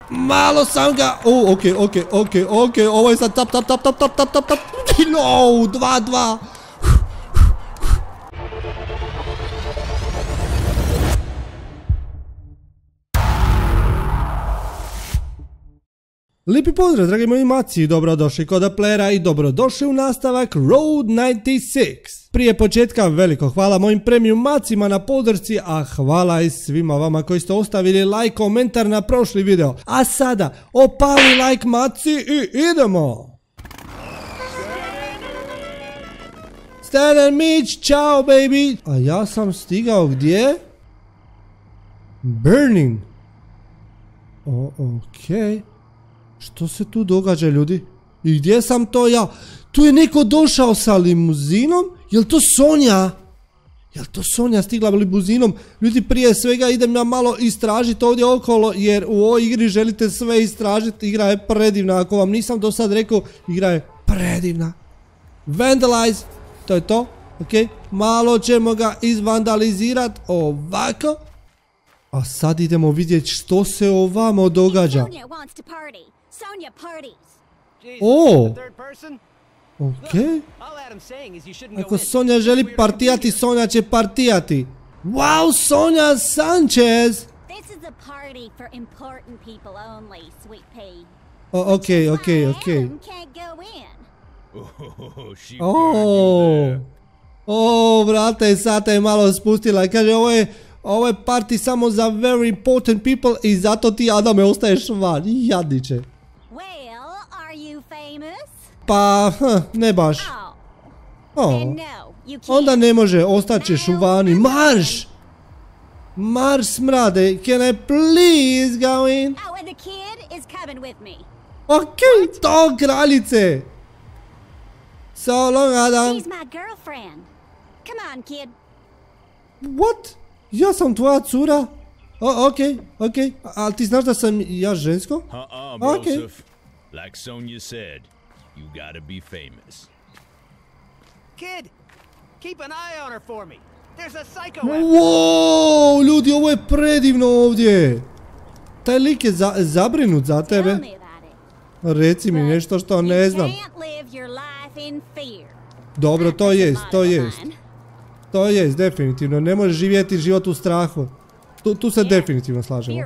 Malo sam ga... okej, ovo je sad tap. No, 2-2. Lijepi pozdrav, dragi moji maci, dobrodošli kod Applera i dobrodošli u nastavak Road 96. Prije početka veliko hvala mojim premium macima na podršci, a hvala i svima vama koji ste ostavili like, komentar na prošli video. A sada, opali like maci i idemo! Stan and Mitch, ciao baby! A ja sam stigao gdje? Burning. Okej. Što se tu događa, ljudi? I gdje sam to ja? Tu je neko došao sa limuzinom? Jel to Sonja? Jel to Sonja stigla limuzinom? Ljudi, prije svega idem ja malo istražiti ovdje okolo, jer u ovoj igri želite sve istražiti. Igra je predivna, ako vam nisam do sad rekao, igra je predivna. Vandalize, to je to, ok? Malo ćemo ga izvandalizirati, ovako. A sad idemo vidjeti što se ovamo događa. Okej. Ako Sonja želi partijati, Sonja će partijati. Wow, Sonja Sanchez! Okej. Brate, sad je malo spustila. Kaže, ovo je party samo za very important people i zato ti, Adame, ostaješ van. Jadniče. Pa, ne baš. Onda ne može, ostaćeš u vani. Marš! Marš, smrade. Can I please go in? Okej, to kraljice. So long, Adam. What? Ja sam tvoja cura? Okej. Ali ti znaš da sam ja žensko? Okej. Like Sonya said, you gotta be famous. Kid, keep an eye on her for me. There's a psycho. Wow, ljudi, ovo je predivno ovdje. Taj lik je zabrinut za tebe. Reci mi nešto što ne znam. Dobro, to jest, definitivno. Ne možeš živjeti život u strahu. Tu se definitivno slažemo.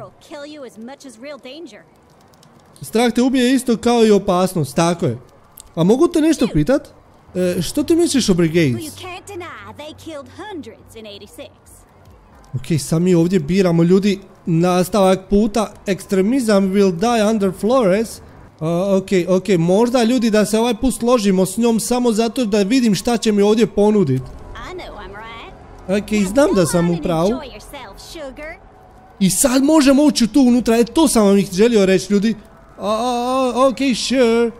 Strah te ubije isto kao i opasnost, tako je. A mogu te nešto pitat? Što ti misliš o Brigades? Okej, sad mi ovdje biramo, ljudi, nastavak puta. Extremism will die under Flores. Okej, možda, ljudi, da se ovaj put složimo s njom samo zato da vidim šta će mi ovdje ponudit. Okej, znam da sam u pravu. I sad možemo ući tu unutra, to sam vam ih želio reći, ljudi. Okej, sure.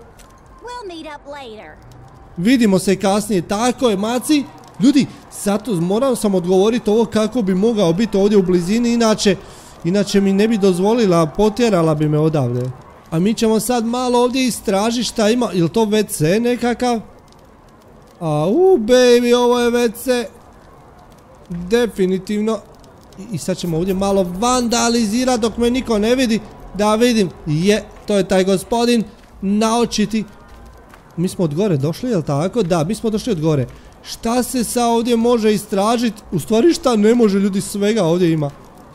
Vidimo se kasnije, tako je, maci. Ljudi, zato moram sam odgovoriti ovo kako bi mogao biti ovdje u blizini, inače mi ne bi dozvolila, potjerala bi me odavde. A mi ćemo sad malo ovdje istražiti šta ima, ili to WC nekakav? Baby, ovo je WC. Definitivno. I sad ćemo ovdje malo vandalizirati dok me niko ne vidi. Da vidim, to je taj gospodin naočiti. Mi smo od gore došli, jel tako? Da, mi smo došli od gore. Šta se sad ovdje može istražiti? U stvari šta ne može, ljudi, svega ovdje ima.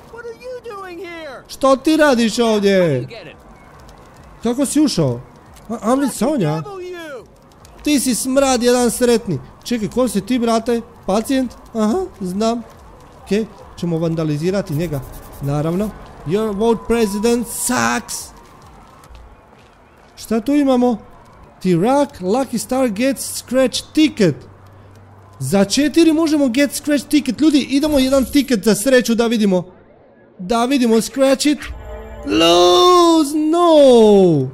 Što ti radiš ovdje? Kako si ušao? Amrit Sonja? Ti si smrad jedan sretni. Čekaj, ko si ti, brate? Pacijent? Aha, znam. Okej, ćemo vandalizirati njega. Naravno. Your vote president sucks. Šta tu imamo? T-Rock, Lucky Star gets scratch ticket. Za 4 možemo get scratch ticket. Ljudi, idemo jedan ticket za sreću da vidimo. Da vidimo, scratch it. Lose, no.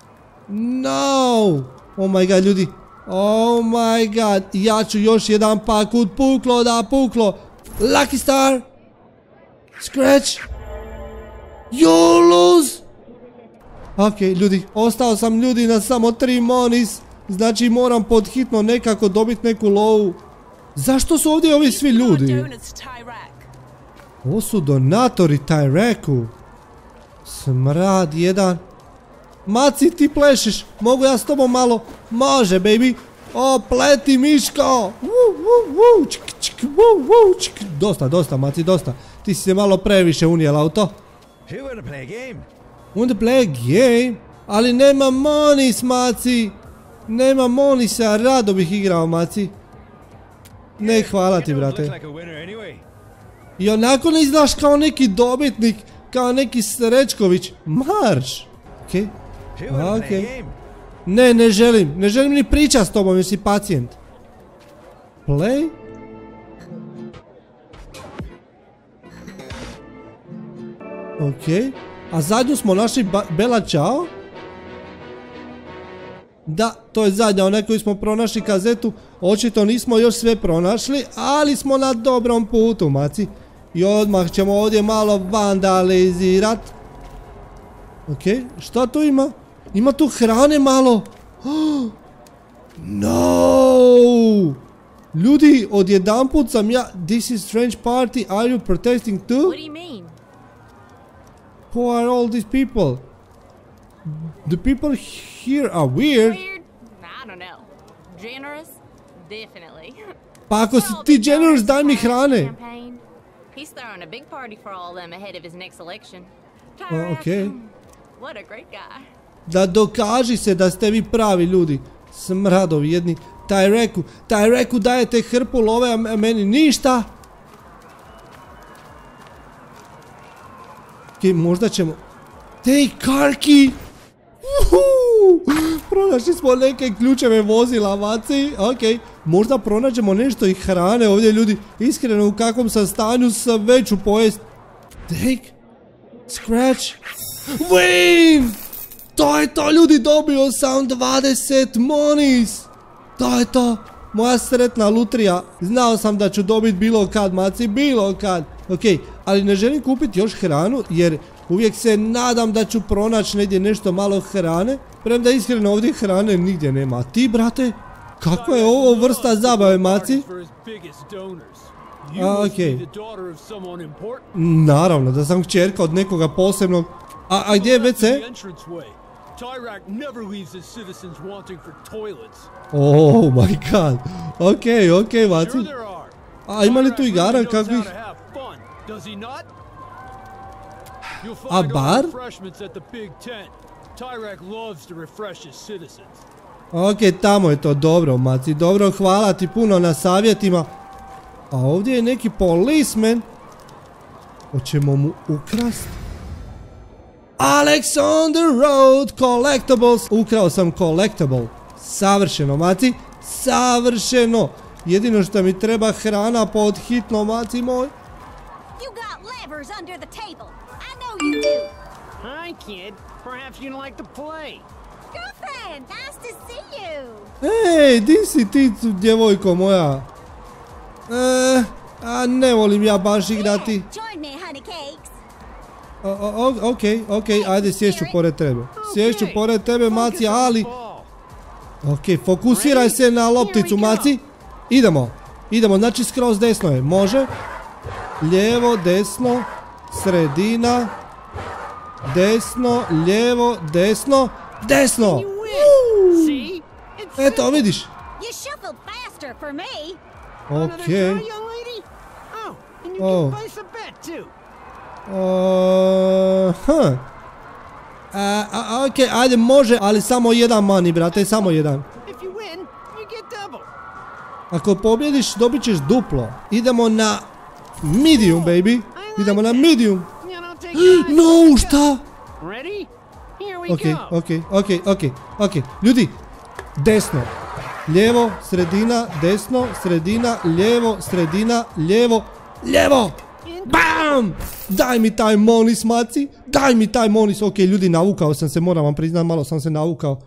Oh my god, ljudi. Oh my god. Ja ću još jedan pakut puklo da puklo. Lucky Star. Scratch. You lose. Okej, ljudi, ostao sam, ljudi, na samo 3 monis. Znači moram pod hitno nekako dobiti neku lovu. Zašto su ovdje ovi svi ljudi? Ovo su donatori Tyraku. Smrad jedan. Maci, ti plešiš. Mogu ja s tobom malo? Može, baby. O, pleti, Miško. Dosta, Maci, dosta. Ti si se malo previše unijela u to. Want to play a game? Ali nema monis, Maci. Nema monisa, rado bih igrao, Maci. Ne, hvala ti, brate. I onako ne izgledaš kao neki dobitnik, kao neki Srećković. Marš. Okej. Okej. Ne, ne želim ni pričat s tobom jer si pacijent. Play? Okej. A zadnju smo našli Bella Ciao? Da, to je zadnja, onaj koju smo pronašli kazetu. Očito nismo još sve pronašli, ali smo na dobrom putu, Maci. I odmah ćemo ovdje malo vandalizirat. Okej, šta tu ima? Ima tu hrane malo. No! Ljudi, odjedanput sam ja... This is strange party, are you protesting too? What do you mean? Who are all these people? The people here are weird. Weird? I don't know. Generous? Definitely. Pa ako si ti generous, daj mi hrane. Champagne. He's throwing a big party for all of them ahead of his next election. Okej. What a great guy. Da dokaži se da ste vi pravi ljudi. Smradovi jedni. Taj reku dajete hrpu love, a meni ništa. Okej, možda ćemo... Tej karki! Pronašli smo neke ključeve vozila, Maci. Okej, možda pronađemo nešto i hrane ovdje, ljudi. Iskreno, u kakvom sam stanju sve ću pojest. Take. Scratch. Win! To je to, ljudi, dobio sam 20 monis. To je to. Moja sretna lutrija. Znao sam da ću dobiti bilo kad, Maci, bilo kad. Okej, ali ne želim kupiti još hranu jer uvijek se nadam da ću pronaći negdje nešto malo hrane. Premda iskreno ovdje hrane nigdje nema. A ti, brate, kakva je ovo vrsta zabave, Maci? Okej. Naravno da sam kćerka od nekoga posebnog. A gdje je WC? Tyrak never leaves his citizens wanting for toilets. Oh my god. Okej, Maci. A ima li tu igara kakvih? A bar? Okej, tamo je to, dobro, Maci, dobro, hvala ti puno na savjetima. A ovdje je neki policeman. Hoćemo mu ukrast? Alex on the road, collectibles. Ukrao sam collectible. Savršeno, Maci, savršeno. Jedino što mi treba hrana pod hitno, Maci moj. You got levers under the table. I know you do. Hi, kid. Perhaps you'd like to play. Girlfriend, nice to see you. Ej, di si ti, djevojko moja? A ne volim ja baš igrati. Join me, honey cakes. Okej, ajde, sješću pored tebe. Sješću pored tebe, Maci, ali... Okej, fokusiraj se na lopticu, Maci. Idemo, znači skroz desno je, može? Lijevo, desno, sredina, desno, lijevo, desno, desno! Eto, vidiš? You shuffled faster for me. Okej. Okej, ajde, može, ali samo jedan mani, brate, samo jedan. Ako pobjediš, dobit ćeš duplo. Idemo na medium, baby. Idemo na medium. No, šta? Okej. Ljudi, desno, lijevo, sredina, desno, sredina, lijevo, sredina, lijevo, lijevo. BAM! Daj mi taj monis, Maci. Daj mi taj monis. Okej, ljudi, navukao sam se, moram vam priznat, malo sam se navukao.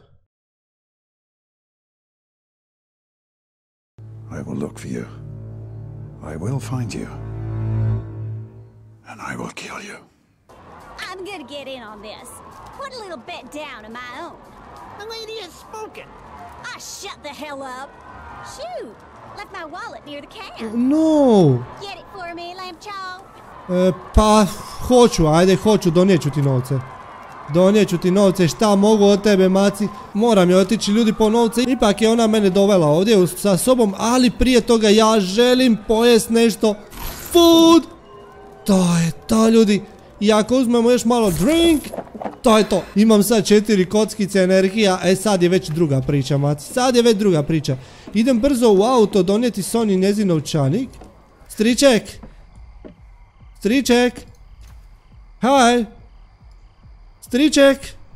I will look for you. I will find you. And I will kill you. I'm gonna get in on this. Put a little bet down of my own. The lady has spoken. Shut the hell up. Shoot. Left my wallet near the camp. No. Get it for me, lamb chop. Pa, hoću, ajde, hoću, donijeću ti novce. Donijeću ti novce, šta mogu od tebe, maci? Moram je otići ljudi po novce. Ipak je ona mene dovela ovdje sa sobom, ali prije toga ja želim pojest nešto. Food! To je to, ljudi. I ako uzmemo još malo drink, to je to. Imam sad 4 kockice energija, sad je već druga priča, maci. Sad je već druga priča. Idem brzo u auto donijeti Sonji njezin novčanik. Striček! Striček! Haj! Striček!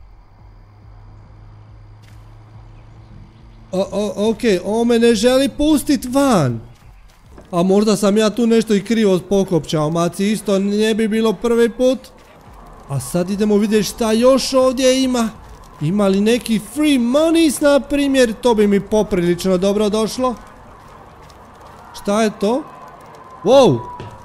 Okej, on me ne želi pustit van. A možda sam ja tu nešto i krivo pokopčao, maci, isto ne bi bilo prvi put. A sad idemo vidjeti šta još ovdje ima. Ima li neki free monies, na primjer? To bi mi poprilično dobro došlo. Šta je to? Wow!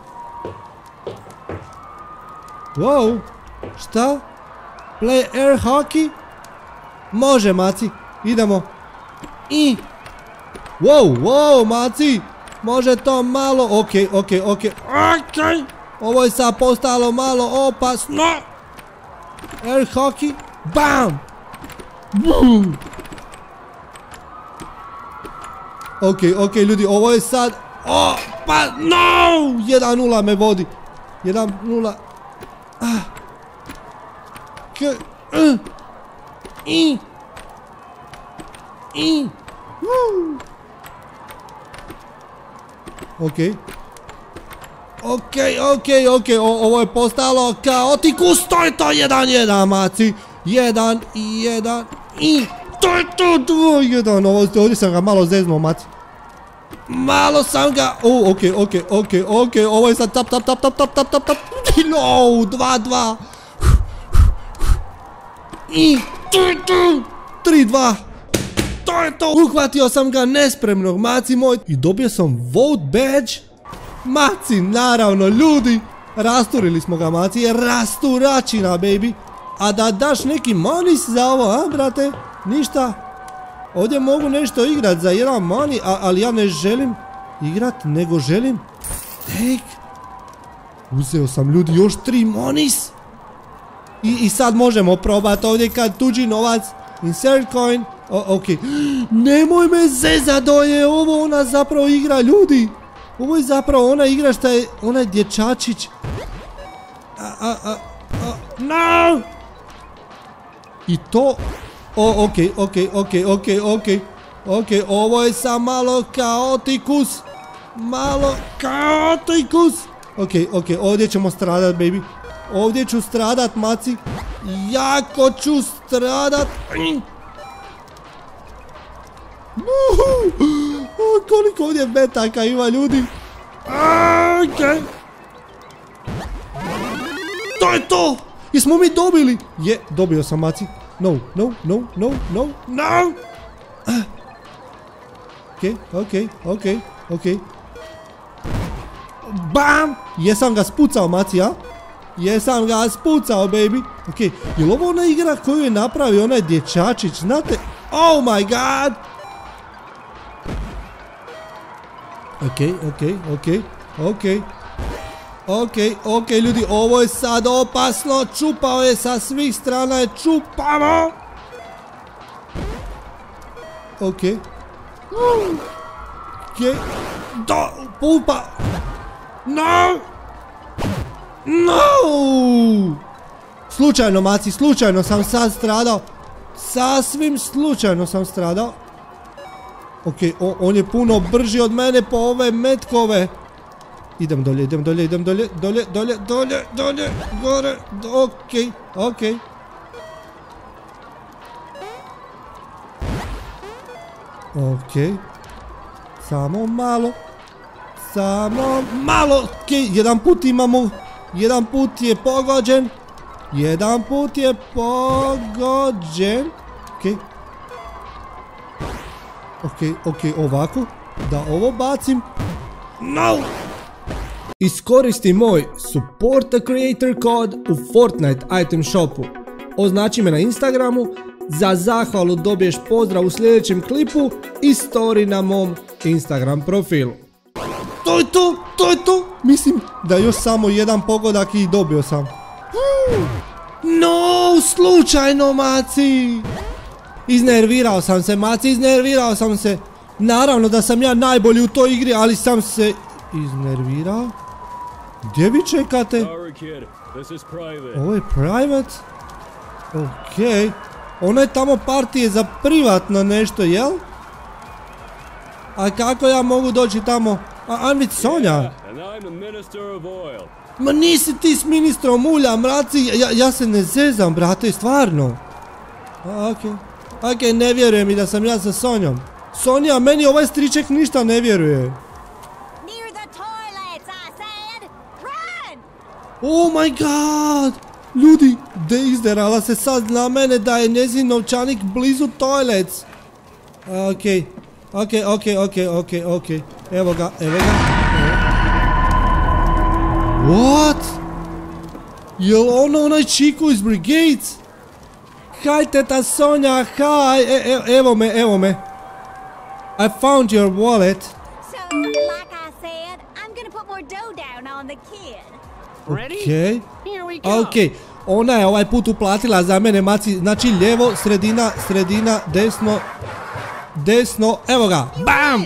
Wow! Šta? Play air hockey? Može, maci, idemo. I... Wow, maci! Može to malo... Okej. Ovo je sad postalo malo opasno. Air hockey. Bam! Boom! Okej, ljudi, ovo je sad... Pa, no! 1-0 me vodi. 1-0. Okej, ovo je postalo kaotikus, to je to, 1-1, maci. 1-1 i to je to, 2-1, ovdje sam ga malo zeznuo, maci. Malo sam ga, okej, ovo je sad tap, no, 2-2. I to je to, 3-2. To je to, uhvatio sam ga nespremnog, maci moj. I dobio sam vote badge. Maci, naravno, ljudi. Rasturili smo ga, maci, rasturačina, baby. A da daš neki monis za ovo, a, brate? Ništa. Ovdje mogu nešto igrat za jedan money, ali ja ne želim igrat, nego želim take. Uzeo sam, ljudi, još 3 monis. I sad možemo probati ovdje kad tuđi novac. Insert coin. Okej. Nemoj me zezat, da je ovo ona zapravo igra, ljudi. Ovo je zapravo ona igra šta je onaj dječačić. No! I to... Okej, ovo je sam malo kaotikus. Okej, ovdje ćemo stradat, baby. Ovdje ću stradat, maci. Jako ću stradat. Koliko ovdje metaka ima, ljudi. Okej. To je to. Jesmo mi dobili? Je, dobio sam, maci. No. Okej. Bam! Jesam ga spucao, maci, ja? Jesam ga spucao, baby. Okej, jel ovo ona igra koju je napravio onaj dječačić, znate? Oh my god! Okej, ljudi, ovo je sad opasno. Čupao je sa svih strana, je čupamo. Okej. Pupa. No! Slučajno, maci, slučajno sam sad stradao. Sasvim slučajno sam stradao. Okej, on je puno brži od mene po ove metkove. Idem dolje, gore, okej. Samo malo, okej, jedan put imamo, jedan put je pogođen, okej, ovako, da ovo bacim, no! Iskoristi moj Support a Creator kod u Fortnite item shopu. Označi me na Instagramu, za zahvalu dobiješ pozdrav u sljedećem klipu i story na mom Instagram profilu. To je to. Mislim da još samo jedan pogodak i dobio sam. No, slučajno, Maci. Iznervirao sam se, Maci, iznervirao sam se. Naravno da sam ja najbolji u toj igri, ali sam se iznervirao. Gdje vi čekate? Ovo je private? Okej. Ono je tamo partije za privatno nešto, jel? A kako ja mogu doći tamo? Ajme Sonja. Ma nisi ti s ministrom ulja, mraci. Ja se ne zezam, brate, stvarno. Okej, ne vjerujem mi da sam ja sa Sonjom. Sonja, meni ovaj striček ništa ne vjeruje. Oh my god! Ljudi, izderala se sad na mene da je njezin novčanik blizu toilets. Okej. Evo ga. What? Jel ono onaj čiku iz Brigades? Haj, teta Sonja, haj! Evo me. I found your wallet. So, like I said, I'm gonna put more dough down on the kid. Okej. Ona je ovaj put uplatila za mene, Maci. Znači lijevo, sredina, desno, evo ga. Bam!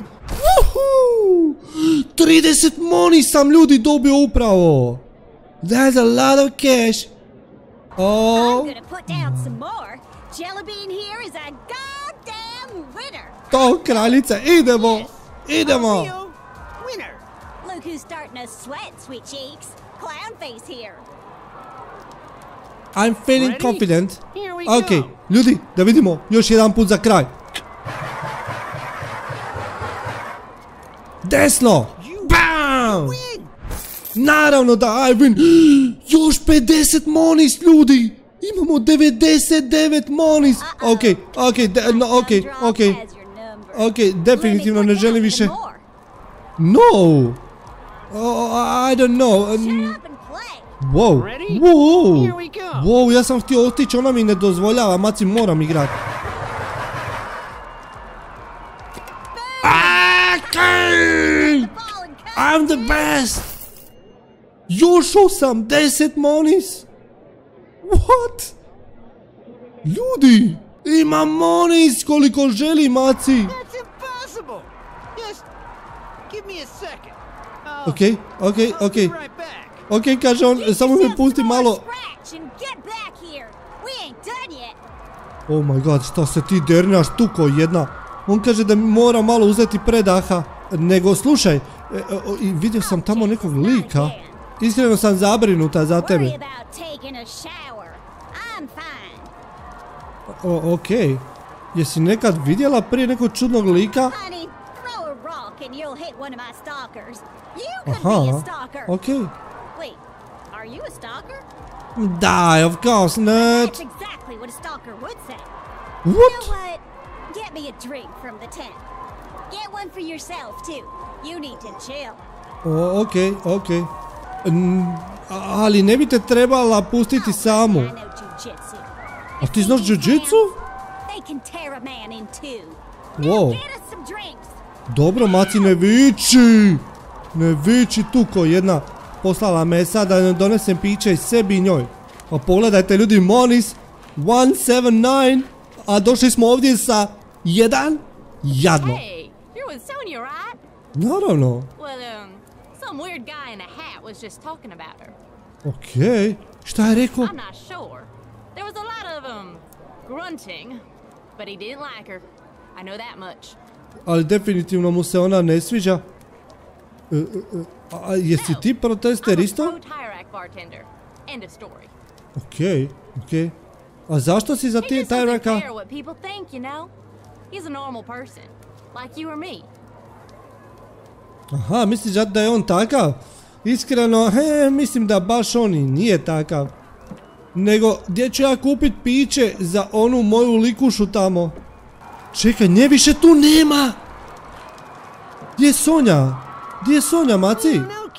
30 money sam, ljudi, dobio upravo. That's a lot of cash. I'm gonna put down some more. Jelly bean here is a goddamn winner. To, kraljica, idemo. Look who's starting to sweat, sweet cheeks. Clown face here. I'm feeling confident. Ok, ljudi, da vidimo još jedan put za kraj. Desno! Bam! Naravno da I win. Još 50 monis, ljudi. Imamo 99 monis. Ok, definitivno ne želim više. No! I don't know. Wow, ja sam htio otići, ona mi ne dozvoljava, Maci, moram igrat. I'm the best! Još 80 monis! What? Ljudi! Imam monis koliko želi, Maci! Ok, kaže on, samo me pusti malo. Oh my god, šta se ti dernaš, tuko jedna. On kaže da mi mora malo uzeti predaha. Nego, slušaj, vidio sam tamo nekog lika. Iskreno sam zabrinuta za tebe. Ok. Jesi nekad vidjela prije nekog čudnog lika? Aha, ok. Die, of course not. That's exactly what a stalker would say. What? You know what? Get me a drink from the tent. Get one for yourself too. You need to chill. Ok. Ali ne bi te trebala pustiti samu. A ti znaš jiu-jitsu? Wow. Dobro, Maci, ne viči. Ne viči, tuko jedna. Poslala me sada da donesem piće i sebi i njoj. Pa pogledajte, ljudi, monis 179, a došli smo ovdje sa 1. Jadno. Hey, you're with Sonya, right? Naravno. Well, some weird guy in a hat was just talking about her. Okej, šta je rekao? I'm not sure. There was a lot of grunting, but he didn't like her. I know that much. Ali definitivno mu se ona ne sviđa. Jesi ti protester isto? Okej. A zašto si za ti Tyraka? Aha, misliš da je on takav? Iskreno, mislim da baš on i nije takav. Nego, gdje ću ja kupit piće za onu moju likušu tamo? Čekaj, nje više tu nema! Gdje je Sonja? Gdje je Sonja, Maci?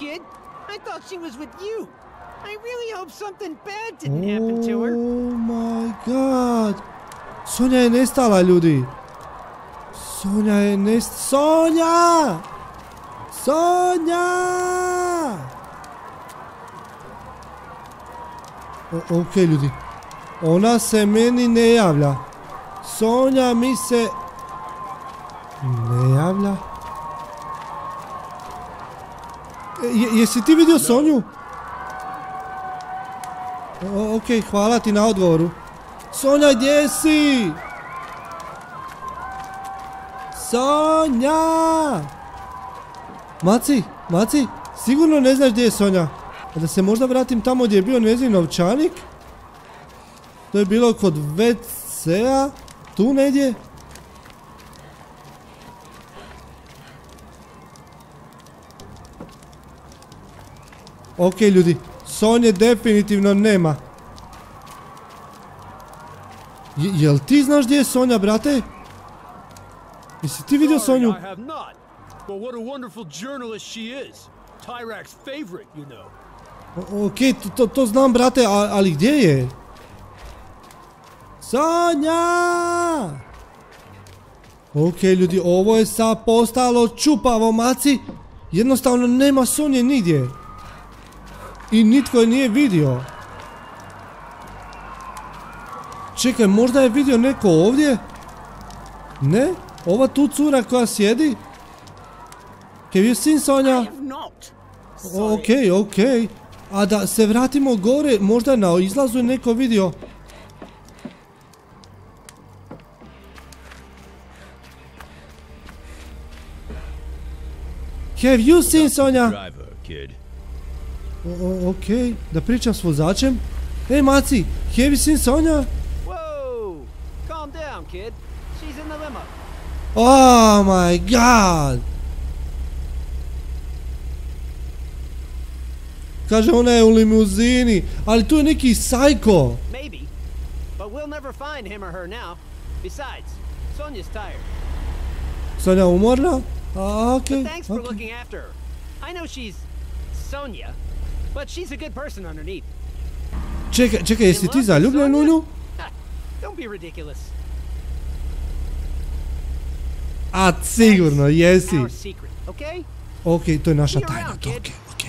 Oh my god! Sonja je nestala, ljudi! Sonja! Sonja! Ok, ljudi. Ona se meni ne javlja. Sonja mi se ne javlja. Jesi ti vidio Sonju? Ok, hvala ti na odgovoru. Sonja, gdje si? Sonja! Maci, sigurno ne znaš gdje je Sonja. Da se možda vratim tamo gdje je bio njezin novčanik. To je bilo kod WC-a. Tu negdje. Ok, ljudi. Sonje definitivno nema. Jel ti znaš gdje je Sonja, brate? Jesi ti vidio Sonju? But what a wonderful journalist she is. Tyrak's favorite, you know. Ok, to znam, brate, ali gdje je? Sonja! Ok, ljudi, ovo je sad postalo čupavo, maci. Jednostavno nema Sonje nigdje. I nitko je nije vidio. Čekaj, možda je vidio neko ovdje? Ne? Ova tu cura koja sjedi? Have you seen Sonja? Ok. A da se vratimo gore, možda na izlazu je neko vidio. Have you seen Sonja? Ok, da pričam s vozačem. Ej, Maci, have you seen Sonja? Whoa! Calm down, kid. She's in the limo. Oh my god! Kaže, ona je u limuzini, ali tu je neki psycho. Maybe, but we'll never find him or her now. Besides, Sonja's tired. Sonja umorna? Okay. But thanks for looking after her. I know she's Sonja, but she's a good person underneath. Čekaj, jesi ti zaljubljen u nju? Don't be ridiculous. A sigurno jesi. Our secret, okay? Ok, to je naša tajna. Ok.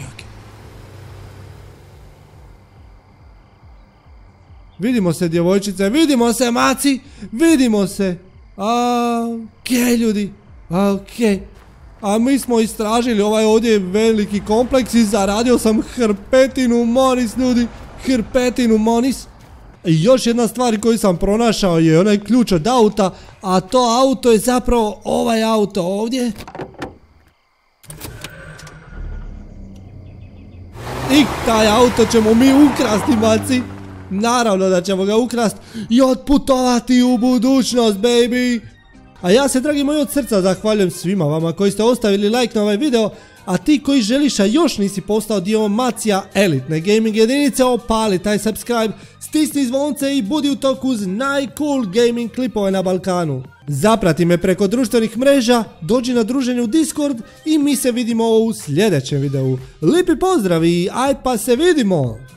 Vidimo se, djevojčice, vidimo se, Maci, vidimo se. Ok, ljudi, ok. A mi smo istražili ovaj ovdje veliki kompleks i zaradio sam hrpetinu monis, ljudi, hrpetinu monis. I još jedna stvar koju sam pronašao je onaj ključ od auta, a to auto je zapravo ovaj auto ovdje. I taj auto ćemo mi ukrasti, Maci. Naravno da ćemo ga ukrasti i otputovati u budućnost, baby. A ja se, dragi moji, od srca zahvaljujem svima vama koji ste ostavili like na ovaj video. A ti koji želiš, a još nisi postao dio Macija elitne gaming jedinice, opali taj subscribe, stisni zvonce i budi u toku uz najcool gaming klipove na Balkanu. Zaprati me preko društvenih mreža, dođi na druženje u Discord i mi se vidimo u sljedećem videu. Lipi pozdrav i aj pa se vidimo!